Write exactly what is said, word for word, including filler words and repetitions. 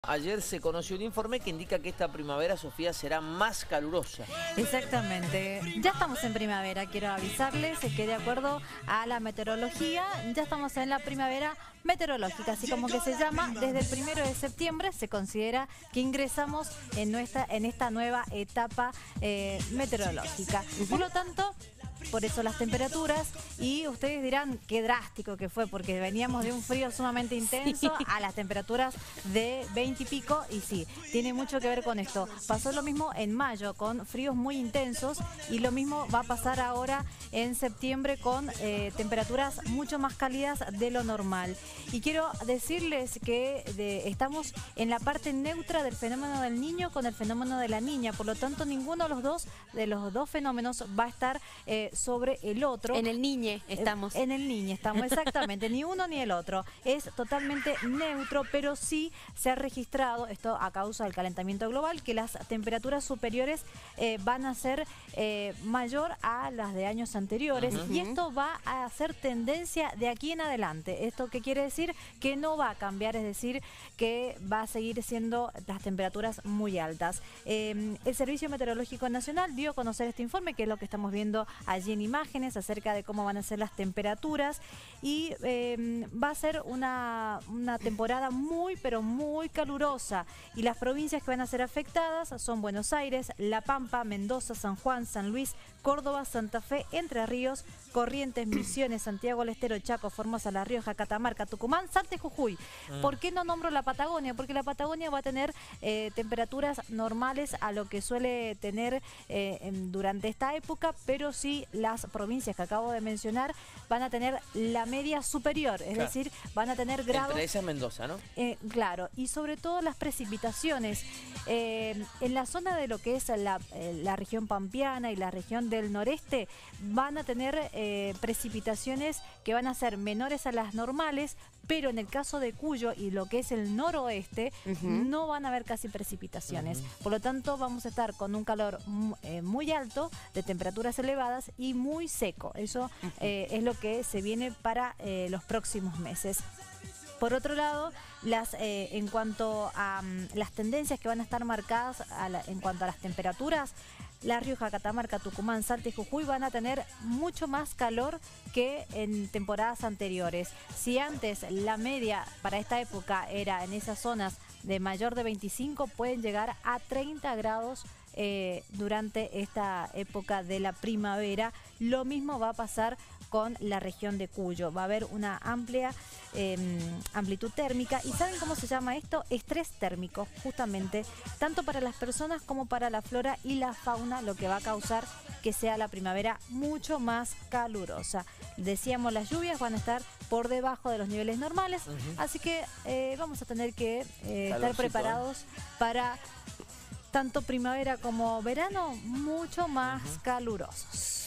Ayer se conoció un informe que indica que esta primavera, Sofía, será más calurosa. Exactamente. Ya estamos en primavera, quiero avisarles que de acuerdo a la meteorología, ya estamos en la primavera meteorológica, así como que se llama. Desde el primero de septiembre se considera que ingresamos en, nuestra, en esta nueva etapa eh, meteorológica. Por lo tanto, por eso las temperaturas, y ustedes dirán qué drástico que fue, porque veníamos de un frío sumamente intenso sí. a las temperaturas de veinte y pico, y sí, tiene mucho que ver con esto. Pasó lo mismo en mayo con fríos muy intensos, y lo mismo va a pasar ahora en septiembre con eh, temperaturas mucho más cálidas de lo normal. Y quiero decirles que de, estamos en la parte neutra del fenómeno del niño con el fenómeno de la niña, por lo tanto ninguno de los dos, de los dos fenómenos va a estar eh, sobre el otro. En el niñe estamos. En el niñe estamos, exactamente. Ni uno ni el otro. Es totalmente neutro, pero sí se ha registrado, esto a causa del calentamiento global, que las temperaturas superiores eh, van a ser eh, mayor a las de años anteriores. Uh-huh. Y esto va a ser tendencia de aquí en adelante. ¿Esto qué quiere decir? Que no va a cambiar, es decir, que va a seguir siendo las temperaturas muy altas. Eh, el Servicio Meteorológico Nacional dio a conocer este informe, que es lo que estamos viendo allí en imágenes, acerca de cómo van a ser las temperaturas, y eh, va a ser una, una temporada muy pero muy calurosa, y las provincias que van a ser afectadas son Buenos Aires, La Pampa, Mendoza, San Juan, San Luis, Córdoba, Santa Fe, Entre Ríos, Corrientes, Misiones, Santiago del Estero, Chaco, Formosa, La Rioja, Catamarca, Tucumán, Salta y Jujuy. Mm. ¿Por qué no nombro la Patagonia? Porque la Patagonia va a tener eh, temperaturas normales a lo que suele tener eh, en, durante esta época, pero sí las provincias que acabo de mencionar van a tener la media superior, es claro. decir, van a tener grados... Entre esas Mendoza, ¿no? Eh, claro, y sobre todo las precipitaciones. Eh, en la zona de lo que es la, eh, la región pampeana y la región del noreste van a tener eh, precipitaciones que van a ser menores a las normales, pero en el caso de Cuyo y lo que es el noroeste, uh-huh. no van a haber casi precipitaciones. Uh-huh. Por lo tanto, vamos a estar con un calor eh, muy alto, de temperaturas elevadas y muy seco. Eso uh-huh. eh, es lo que se viene para eh, los próximos meses. Por otro lado, las, eh, en cuanto a um, las tendencias que van a estar marcadas a la, en cuanto a las temperaturas, La Rioja, Catamarca, Tucumán, Salta y Jujuy van a tener mucho más calor que en temporadas anteriores. Si antes la media para esta época era en esas zonas de mayor de veinticinco, pueden llegar a treinta grados eh, durante esta época de la primavera. Lo mismo va a pasar con la región de Cuyo. Va a haber una amplia eh, amplitud térmica. ¿Y saben cómo se llama esto? Estrés térmico, justamente, tanto para las personas como para la flora y la fauna, lo que va a causar que sea la primavera mucho más calurosa. Decíamos, las lluvias van a estar por debajo de los niveles normales, uh-huh. así que eh, vamos a tener que eh, estar preparados para tanto primavera como verano mucho más uh-huh. calurosos.